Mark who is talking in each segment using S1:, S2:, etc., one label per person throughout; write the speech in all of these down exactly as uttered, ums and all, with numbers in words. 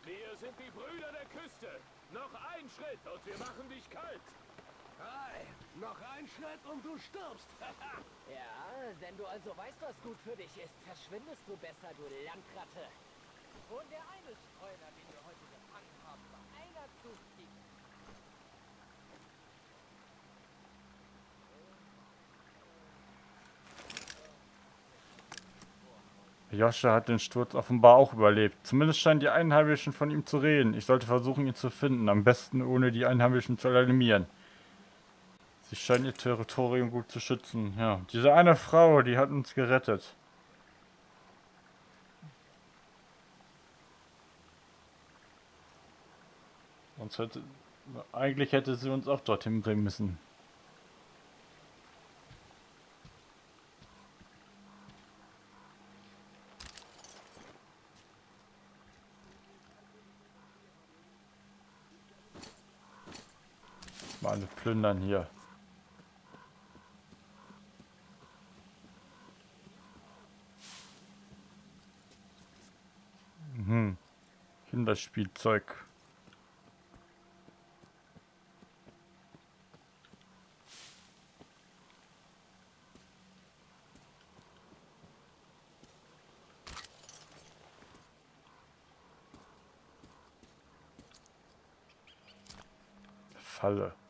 S1: Wir sind die Brüder der Küste. Noch ein Schritt und wir machen dich kalt.
S2: Drei. Noch ein Schritt und du stirbst.
S3: Ja, wenn du also weißt, was gut für dich ist, verschwindest du besser, du Landratte. Und der eine Streuner, den wir heute gefangen haben, war einer zu viel.
S4: Joscha hat den Sturz offenbar auch überlebt. Zumindest scheinen die Einheimischen von ihm zu reden. Ich sollte versuchen, ihn zu finden. Am besten, ohne die Einheimischen zu alarmieren. Sie scheinen ihr Territorium gut zu schützen. Ja, diese eine Frau, die hat uns gerettet. Sonst hätte, eigentlich hätte sie uns auch dorthin bringen müssen. Mal alle plündern hier. Mhm. Kinderspielzeug. Falle.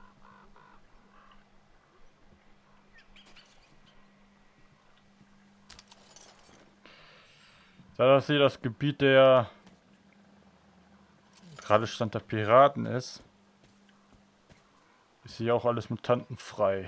S4: Da das hier das Gebiet der gerade Stand der Piraten ist, ist hier auch alles mutantenfrei.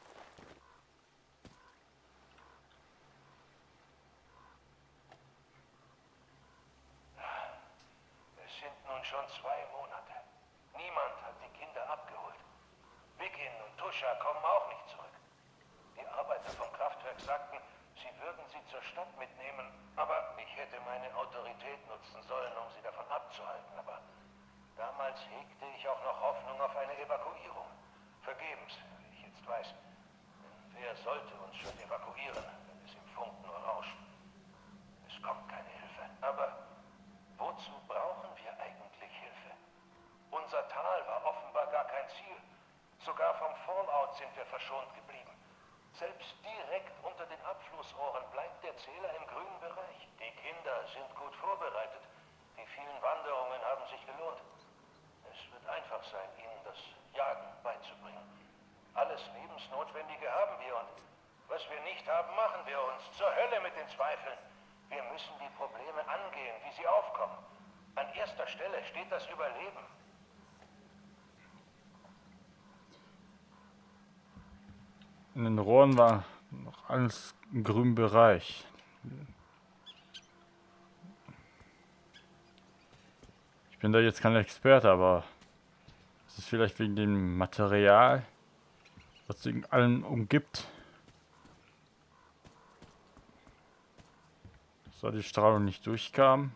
S5: Es sind nun schon zwei Monate. Niemand hat die Kinder abgeholt. Vikin und Tuscha kommen auch nicht zurück. Die Arbeiter vom Kraftwerk sagten, sie würden sie zur Stadt mitnehmen, aber ich hätte meine Autorität nutzen sollen, um sie davon abzuhalten. Aber damals hegte ich auch noch Hoffnung auf eine Evakuierung. Vergebens, wie ich jetzt weiß. Denn wer sollte uns schon evakuieren, wenn es im Funk nur rauscht? Es kommt keine Hilfe. Aber wozu brauchen wir eigentlich Hilfe? Unser Tal war offenbar gar kein Ziel. Sogar vom Fallout sind wir verschont geblieben. Selbst direkt unter den Abflussrohren bleibt der Zähler im grünen Bereich. Die Kinder sind gut vorbereitet. Die vielen Wanderungen haben sich gelohnt. Es wird einfach sein, ihnen das Jagen beizubringen. Alles Lebensnotwendige haben wir und was wir nicht haben, machen wir uns. Zur Hölle mit den Zweifeln. Wir müssen die Probleme angehen, wie sie aufkommen. An erster Stelle steht das Überleben.
S4: In den Rohren war noch alles im grünen Bereich. Ich bin da jetzt kein Experte, aber es ist vielleicht wegen dem Material, was in allen umgibt, dass da die Strahlung nicht durchkam.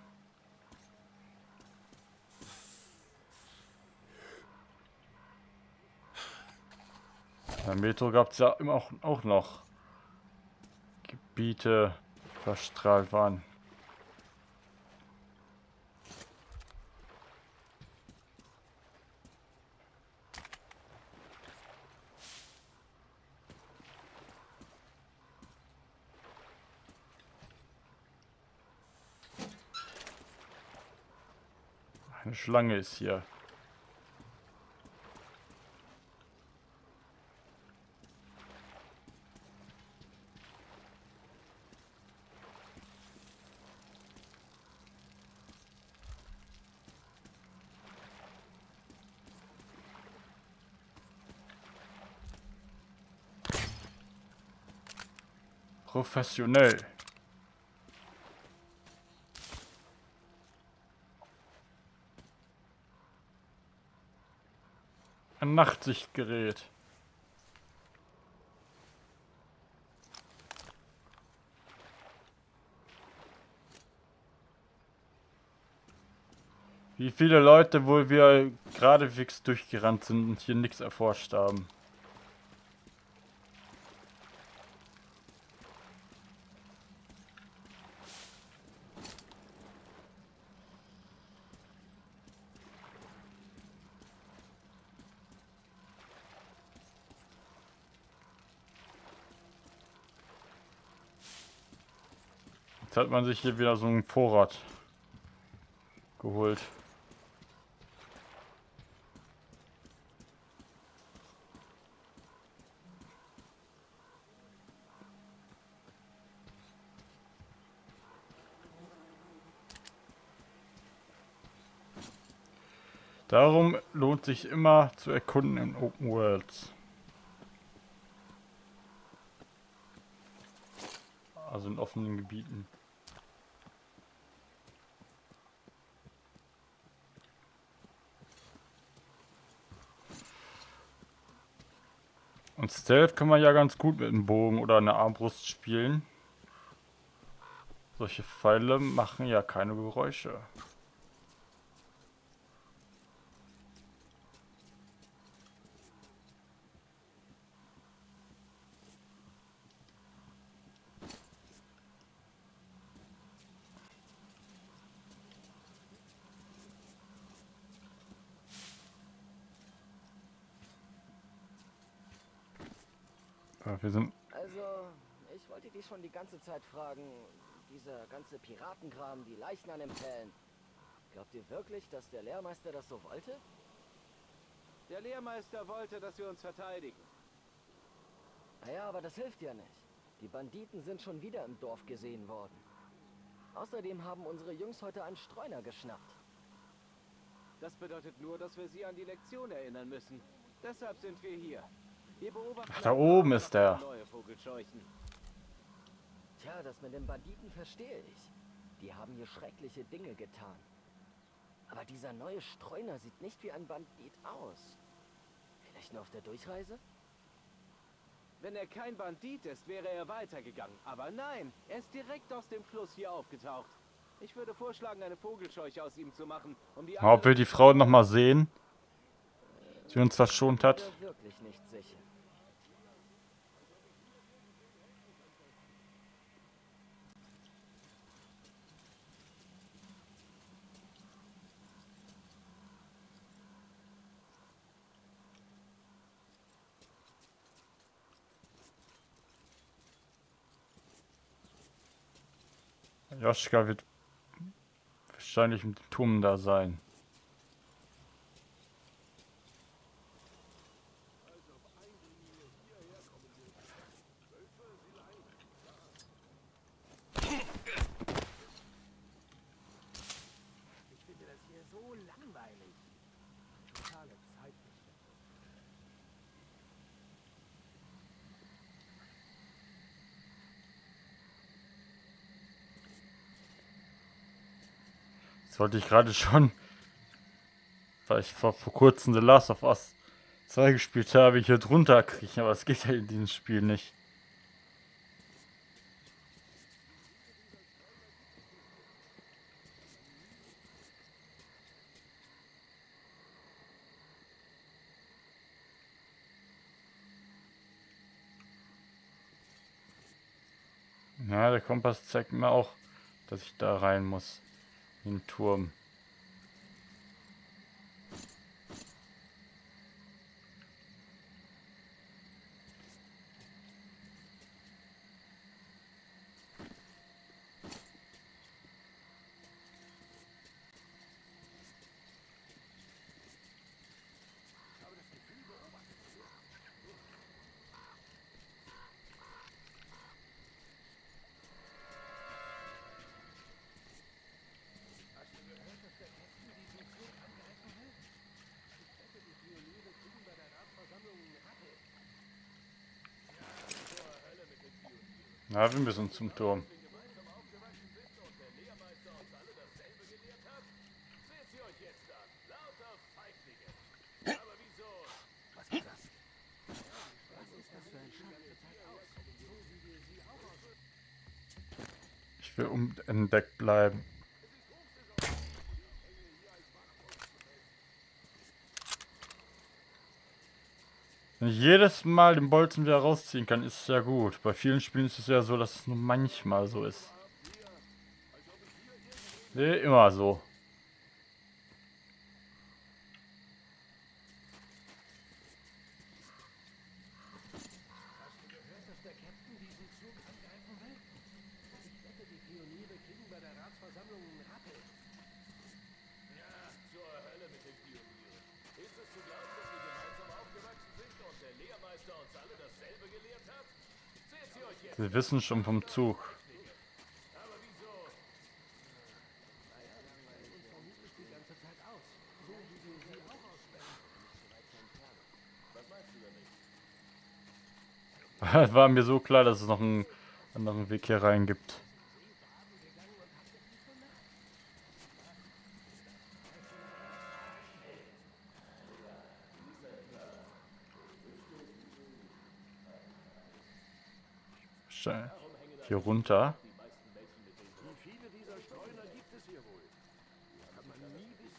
S4: Beim Metro gab es ja immer auch, auch noch Gebiete, die verstrahlt waren. Eine Schlange ist hier. Professionell. Ein Nachtsichtgerät. Wie viele Leute wohl wir geradewegs durchgerannt sind und hier nichts erforscht haben. Jetzt hat man sich hier wieder so einen Vorrat geholt. Darum lohnt sich immer zu erkunden in Open Worlds. Also in offenen Gebieten. Und Stealth kann man ja ganz gut mit einem Bogen oder einer Armbrust spielen. Solche Pfeile machen ja keine Geräusche. Ja, wir sind...
S3: Also, ich wollte dich schon die ganze Zeit fragen, dieser ganze Piratenkram, die Leichen an den Pfählen. Glaubt ihr wirklich, dass der Lehrmeister das so wollte?
S2: Der Lehrmeister wollte, dass wir uns verteidigen.
S3: Naja, aber das hilft ja nicht. Die Banditen sind schon wieder im Dorf gesehen worden. Außerdem haben unsere Jungs heute einen Streuner geschnappt.
S2: Das bedeutet nur, dass wir sie an die Lektion erinnern müssen. Deshalb sind wir hier. Wir beobachten
S4: Ach, da oben ist der.
S2: neue Vogelscheuchen.
S3: Tja, das mit den Banditen verstehe ich. Die haben hier schreckliche Dinge getan. Aber dieser neue Streuner sieht nicht wie ein Bandit aus. Vielleicht nur auf der Durchreise?
S2: Wenn er kein Bandit ist, wäre er weitergegangen. Aber nein, er ist direkt aus dem Fluss hier aufgetaucht. Ich würde vorschlagen, eine Vogelscheuche aus ihm zu machen, um die
S4: Ob wir die Frau noch mal sehen, die uns verschont hat.
S3: Ich bin mir wirklich nicht sicher.
S4: Joschka wird wahrscheinlich im Turm da sein.
S2: Ich finde das hier so langweilig. Totale Zeitverschwendung.
S4: Das wollte ich gerade schon, weil ich vor, vor kurzem The Last of Us zwei gespielt habe, hier drunter kriegen, aber es geht ja in diesem Spiel nicht. Ja, der Kompass zeigt mir auch, dass ich da rein muss. In den Turm. Na, wir müssen zum Turm.
S2: Was ist das? Was ist das für ein Schatten?
S4: Ich will unentdeckt bleiben. Wenn ich jedes Mal den Bolzen wieder rausziehen kann, ist es ja gut. Bei vielen Spielen ist es ja so, dass es nur manchmal so ist. Nee, immer so.
S2: Hast du gehört, dass der Captain diesen Zug angreifen will? Ich wette, die Pioniere
S4: Sie wissen schon vom Zug. War mir so klar, dass es noch einen anderen Weg hier rein gibt. Hier runter.
S1: Wie viele dieser Streuner gibt es hier wohl? Kann man nie wissen.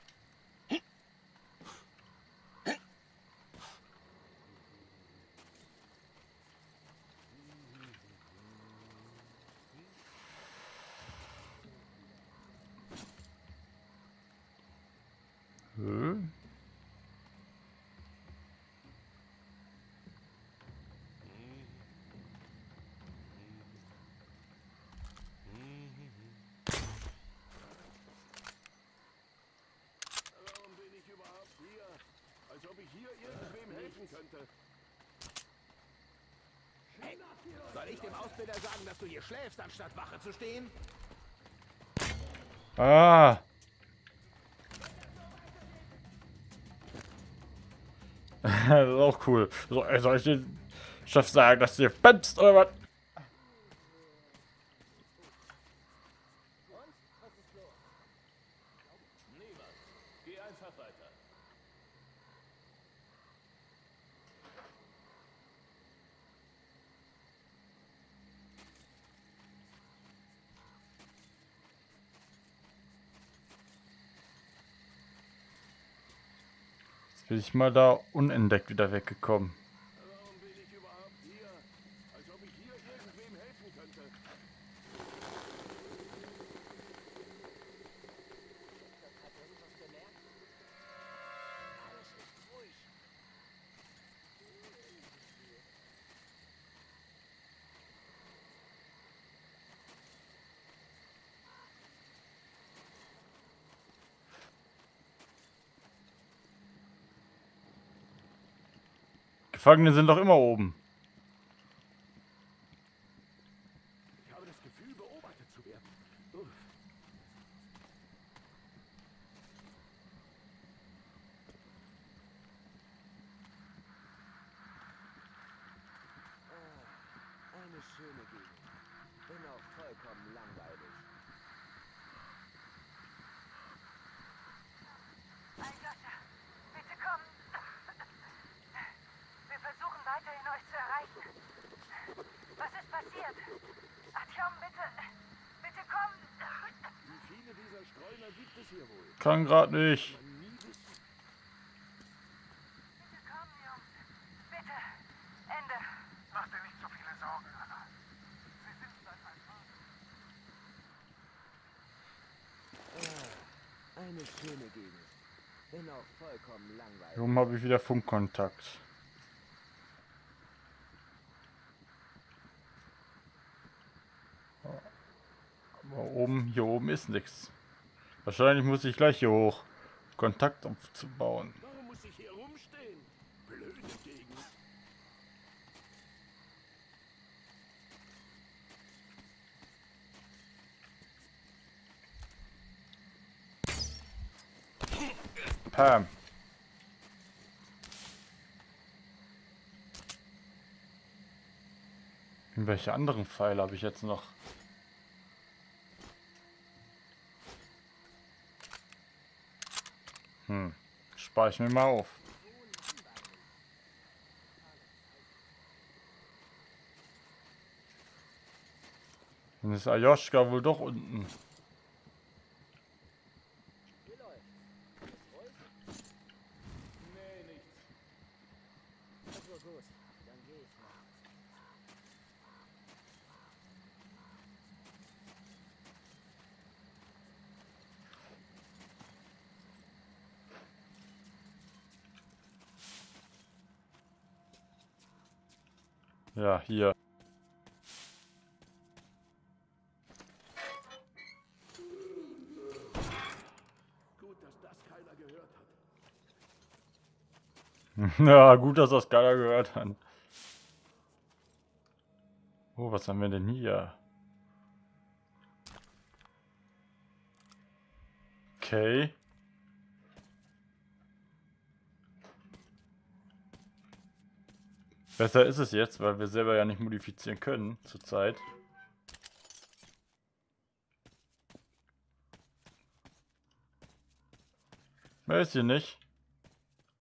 S4: Hm?
S1: Warum bin ich überhaupt hier? Als ob ich hier irgendwem helfen könnte.
S2: Hey, soll ich dem Ausbilder sagen, dass du hier schläfst, anstatt Wache zu stehen?
S4: Ah! Das ist auch cool. So, soll ich dem Chef sagen, dass du hier pennst, oder was?
S1: Niemand. Geh einfach weiter.
S4: Jetzt bin ich mal da unentdeckt wieder weggekommen.
S1: Warum bin ich überhaupt hier? Als ob ich hier irgendwem helfen könnte.
S4: Gefangene sind doch immer oben.
S1: Ich habe das Gefühl, beobachtet zu werden. Uff.
S2: Eine schöne Gegend. Bin auch vollkommen langweilig.
S6: Aljoscha, bitte komm. Wir versuchen weiterhin euch zu erreichen. Was ist passiert? Artyom, bitte. Bitte komm.
S1: Wie viele dieser Streuner gibt es hier wohl?
S4: Kann grad nicht.
S1: Kann man nie wissen.
S6: Bitte komm, Jungs. Bitte. Ende.
S5: Mach dir nicht so viele Sorgen, Anna. Sie sind seit ein paar
S2: Eine schöne Gegend. Bin auch vollkommen langweilig.
S4: Hier oben habe ich wieder Funkkontakt. Aber oben, hier oben ist nichts. Wahrscheinlich muss ich gleich hier hoch. Kontakt aufzubauen.
S1: Warum muss ich hier rumstehen? Blöde Gegend.
S4: Pam. Welche anderen Pfeile habe ich jetzt noch? Hm. Spare ich mir mal auf. Dann ist Aljoschka wohl doch unten.
S1: Nee, nichts.
S3: Also gut, dann gehe ich mal.
S4: Ja, hier.
S1: Gut, dass das keiner gehört hat.
S4: Ja, gut, dass das keiner gehört hat. Oh, was haben wir denn hier? Okay. Besser ist es jetzt, weil wir selber ja nicht modifizieren können zurzeit. Weiß ich nicht.